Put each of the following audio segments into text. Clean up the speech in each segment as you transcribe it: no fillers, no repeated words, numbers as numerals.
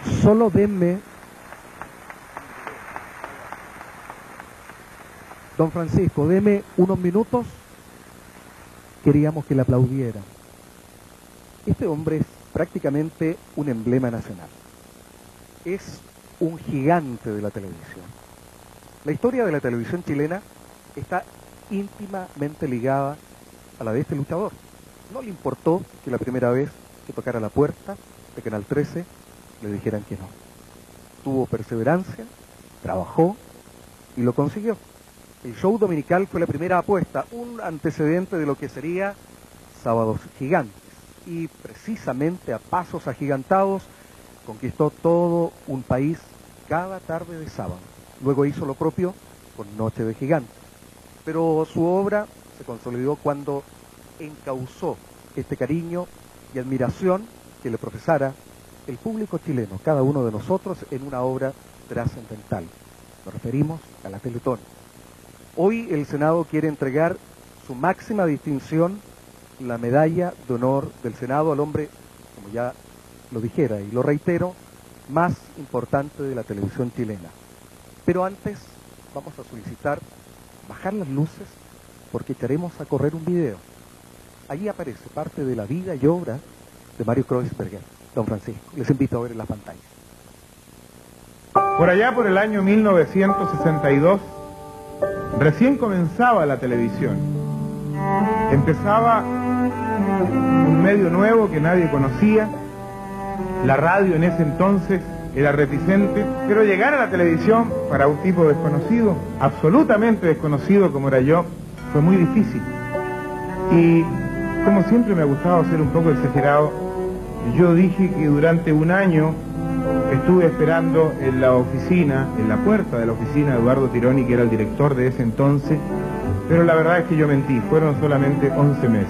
Solo denme... Don Francisco, deme unos minutos. Queríamos que le aplaudiera. Este hombre es prácticamente un emblema nacional. Es un gigante de la televisión. La historia de la televisión chilena está íntimamente ligada a la de este luchador. No le importó que la primera vez que tocara la puerta de Canal 13 le dijeran que no. Tuvo perseverancia, trabajó y lo consiguió. El show dominical fue la primera apuesta, un antecedente de lo que sería Sábados Gigantes. Y precisamente a pasos agigantados conquistó todo un país cada tarde de sábado. Luego hizo lo propio con Noche de Gigantes. Pero su obra se consolidó cuando encauzó este cariño y admiración que le profesara el público chileno, cada uno de nosotros, en una obra trascendental. Nos referimos a la Teletón. Hoy el Senado quiere entregar su máxima distinción, la Medalla de Honor del Senado, al hombre, como ya lo dijera y lo reitero, más importante de la televisión chilena. Pero antes vamos a solicitar bajar las luces porque echaremos a correr un video. Allí aparece parte de la vida y obra de Mario Kreuzberger. Don Francisco, les invito a ver en las pantallas. Por allá por el año 1962, recién comenzaba la televisión. Empezaba un medio nuevo que nadie conocía. La radio en ese entonces era reticente, pero llegar a la televisión para un tipo desconocido, absolutamente desconocido como era yo, fue muy difícil. Y como siempre me ha gustado ser un poco exagerado, yo dije que durante un año estuve esperando en la oficina, en la puerta de la oficina de Eduardo Tironi, que era el director de ese entonces, pero la verdad es que yo mentí, fueron solamente 11 meses.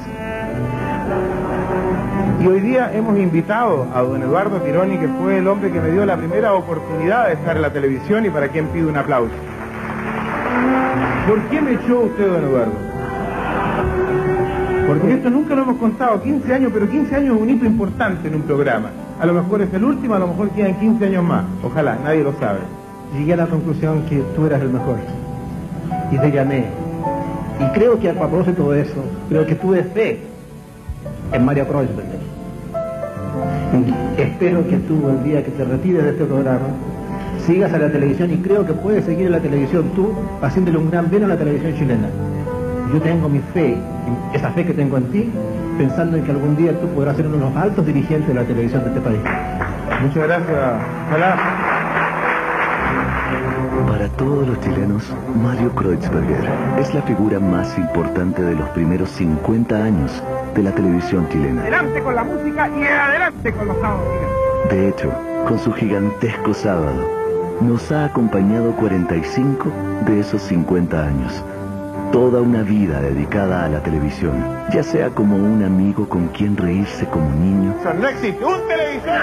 Y hoy día hemos invitado a don Eduardo Tironi, que fue el hombre que me dio la primera oportunidad de estar en la televisión y para quien pido un aplauso. ¿Por qué me echó usted, don Eduardo? Porque esto nunca lo hemos contado, 15 años, pero 15 años es un hito importante en un programa. A lo mejor es el último, a lo mejor quedan 15 años más. Ojalá, nadie lo sabe. Llegué a la conclusión que tú eras el mejor. Y te llamé. Y creo que a propósito de eso, creo que tuve fe en Mario Kreuzberger. Y espero que tú, el día que te retires de este programa, sigas a la televisión, y creo que puedes seguir en la televisión tú, haciéndole un gran bien a la televisión chilena. Yo tengo mi fe, esa fe que tengo en ti, pensando en que algún día tú podrás ser uno de los altos dirigentes de la televisión de este país. Muchas gracias. Ojalá. Para todos los chilenos, Mario Kreuzberger es la figura más importante de los primeros 50 años de la televisión chilena. Adelante con la música y adelante con los sábados. De hecho, con su gigantesco sábado, nos ha acompañado 45 de esos 50 años. Toda una vida dedicada a la televisión, ya sea como un amigo con quien reírse como niño. No existe un televisor.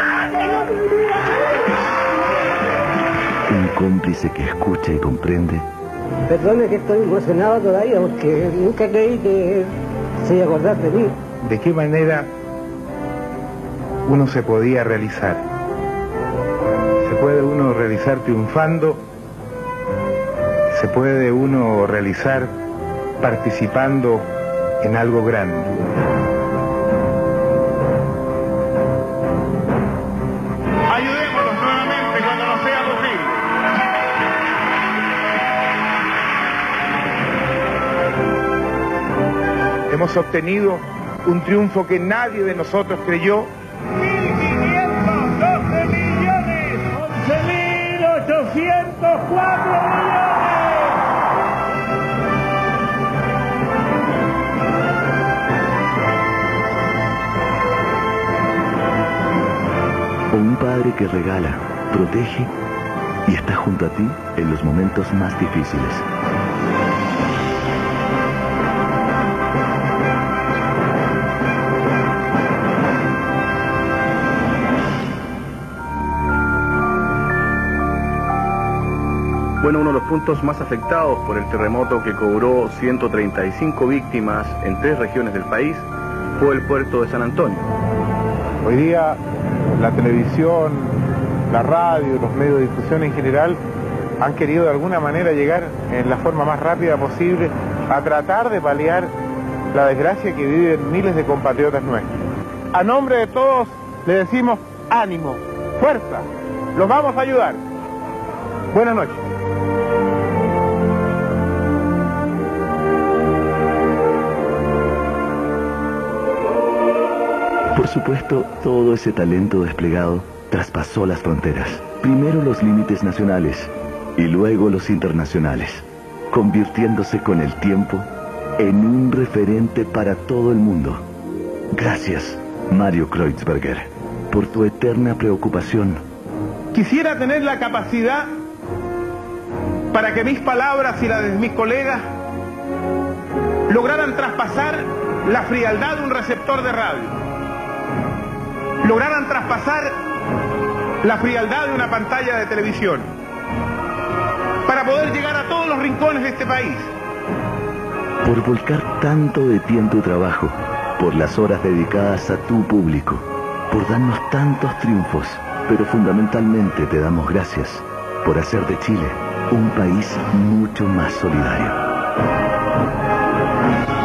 Un cómplice que escucha y comprende. Perdone que estoy emocionado todavía porque nunca creí que se iba a acordar de mí. ¿De qué manera uno se podía realizar? Se puede uno realizar triunfando, se puede uno realizar participando en algo grande. Ayudémonos nuevamente cuando nos sea posible. Hemos obtenido un triunfo que nadie de nosotros creyó. 1.512 millones, 11.804 millones. O un padre que regala, protege y está junto a ti en los momentos más difíciles. Bueno, uno de los puntos más afectados por el terremoto que cobró 135 víctimas en 3 regiones del país fue el puerto de San Antonio. Hoy día la televisión la radio, los medios de difusión en general, han querido de alguna manera llegar en la forma más rápida posible a tratar de paliar la desgracia que viven miles de compatriotas nuestros. A nombre de todos le decimos ánimo, fuerza, los vamos a ayudar. Buenas noches. Por supuesto, todo ese talento desplegado traspasó las fronteras. Primero los límites nacionales y luego los internacionales, convirtiéndose con el tiempo en un referente para todo el mundo. Gracias, Mario Kreutzberger, por tu eterna preocupación. Quisiera tener la capacidad para que mis palabras y las de mis colegas lograran traspasar la frialdad de un receptor de radio, lograran traspasar la frialdad de una pantalla de televisión, para poder llegar a todos los rincones de este país. Por volcar tanto de ti en tu trabajo, por las horas dedicadas a tu público, por darnos tantos triunfos, pero fundamentalmente te damos gracias por hacer de Chile un país mucho más solidario.